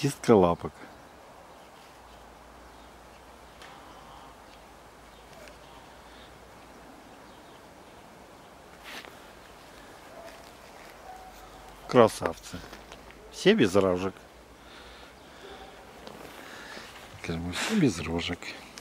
Чистка лапок. Красавцы. Все без рожек. Скажем, все без рожек.